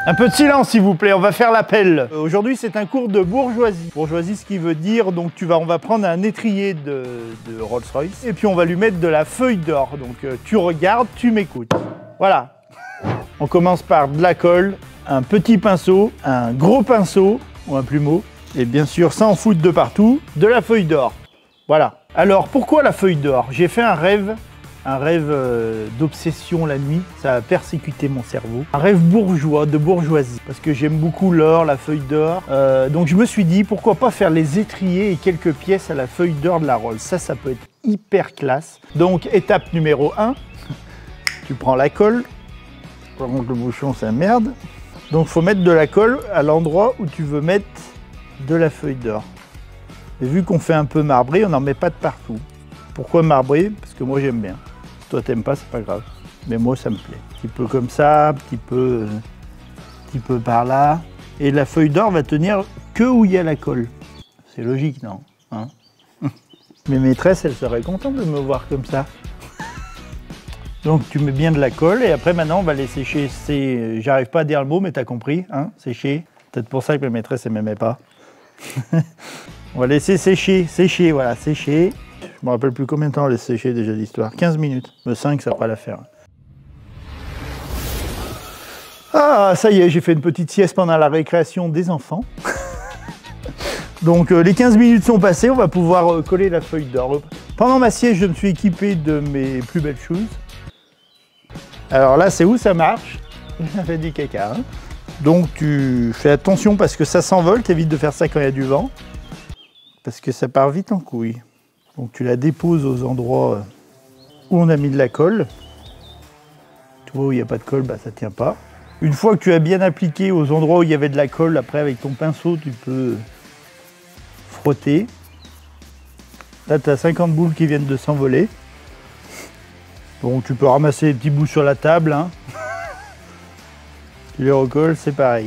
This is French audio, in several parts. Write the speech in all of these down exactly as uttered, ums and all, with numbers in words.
Un peu de silence s'il vous plaît, on va faire l'appel. Aujourd'hui c'est un cours de bourgeoisie. Bourgeoisie, ce qui veut dire, donc tu vas, on va prendre un étrier de, de Rolls-Royce et puis on va lui mettre de la feuille d'or. Donc euh, tu regardes, tu m'écoutes. Voilà. On commence par de la colle, un petit pinceau, un gros pinceau ou un plumeau et bien sûr sans en foutre de partout, de la feuille d'or. Voilà. Alors pourquoi la feuille d'or? J'ai fait un rêve. Un rêve euh, d'obsession la nuit, ça a persécuté mon cerveau. Un rêve bourgeois, de bourgeoisie, parce que j'aime beaucoup l'or, la feuille d'or. Euh, donc je me suis dit, pourquoi pas faire les étriers et quelques pièces à la feuille d'or de la Rolls. Ça, ça peut être hyper classe. Donc étape numéro un, tu prends la colle. Par contre le bouchon, c'est merde. Donc il faut mettre de la colle à l'endroit où tu veux mettre de la feuille d'or. Et vu qu'on fait un peu marbré, on n'en met pas de partout. Pourquoi marbré? Parce que moi j'aime bien. Toi t'aimes pas, c'est pas grave. Mais moi ça me plaît. Un petit peu comme ça, un petit peu, un petit peu par là. Et la feuille d'or va tenir que où il y a la colle. C'est logique, non hein? Mes maîtresses, elles seraient contentes de me voir comme ça. Donc tu mets bien de la colle et après maintenant on va les sécher. J'arrive pas à dire le mot mais t'as compris, hein? Sécher. Peut-être pour ça que mes maîtresses ne m'aimaient pas. On va laisser sécher, sécher, voilà, sécher. Je me rappelle plus combien de temps on laisse sécher déjà l'histoire. quinze minutes. Me cinq, ça fera l'affaire. Ah, ça y est, j'ai fait une petite sieste pendant la récréation des enfants. Donc euh, les quinze minutes sont passées, on va pouvoir euh, coller la feuille d'or. Pendant ma sieste, je me suis équipé de mes plus belles choses. Alors là, c'est où ça marche? Ça fait du caca. Hein, donc tu fais attention parce que ça s'envole, t'évites de faire ça quand il y a du vent. Parce que ça part vite en couille. Donc tu la déposes aux endroits où on a mis de la colle. Tu vois où il n'y a pas de colle, bah, ça ne tient pas. Une fois que tu as bien appliqué aux endroits où il y avait de la colle, après avec ton pinceau, tu peux frotter. Là, tu as cinquante boules qui viennent de s'envoler. Donc tu peux ramasser les petits bouts sur la table. Hein. Tu les recolles, c'est pareil.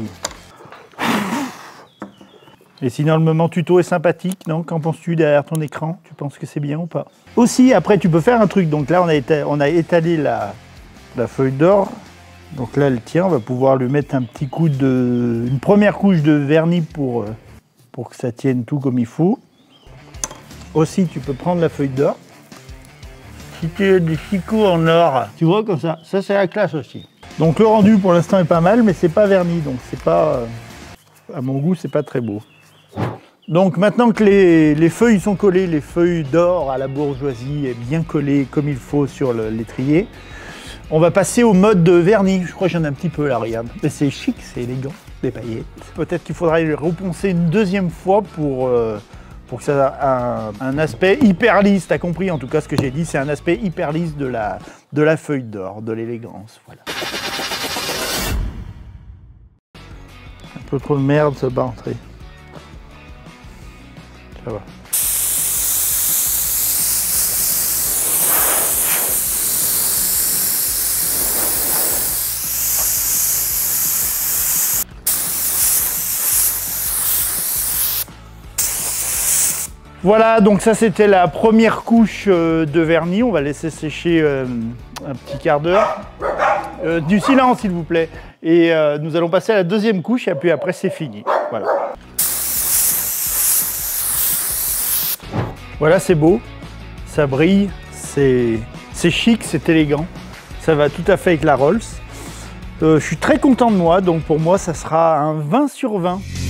Et sinon, le moment tuto est sympathique, non? Qu'en penses-tu derrière ton écran? Tu penses que c'est bien ou pas? Aussi, après, tu peux faire un truc. Donc là, on a étalé, on a étalé la, la feuille d'or. Donc là, elle tient. On va pouvoir lui mettre un petit coup de... une première couche de vernis pour, pour que ça tienne tout comme il faut. Aussi, tu peux prendre la feuille d'or. Si tu as des chicots en or, tu vois, comme ça. Ça, c'est la classe aussi. Donc le rendu, pour l'instant, est pas mal, mais c'est pas verni. Donc c'est pas... à mon goût, c'est pas très beau. Donc maintenant que les, les feuilles sont collées, les feuilles d'or à la bourgeoisie est bien collées comme il faut sur l'étrier, on va passer au mode de vernis. Je crois que j'en ai un petit peu là, regarde. Mais c'est chic, c'est élégant, des paillettes. Peut-être qu'il faudra les reponcer une deuxième fois pour, euh, pour que ça ait un, un aspect hyper lisse. T'as compris en tout cas ce que j'ai dit, c'est un aspect hyper lisse de la, de la feuille d'or, de l'élégance. Voilà. Un peu trop de merde, ça va entrer. Ça va. Voilà, donc ça c'était la première couche euh, de vernis. On va laisser sécher euh, un petit quart d'heure. Euh, du silence s'il vous plaît. Et euh, nous allons passer à la deuxième couche et puis après c'est fini. Voilà. Voilà, c'est beau, ça brille, c'est chic, c'est élégant. Ça va tout à fait avec la Rolls. Euh, je suis très content de moi, donc pour moi ça sera un vingt sur vingt.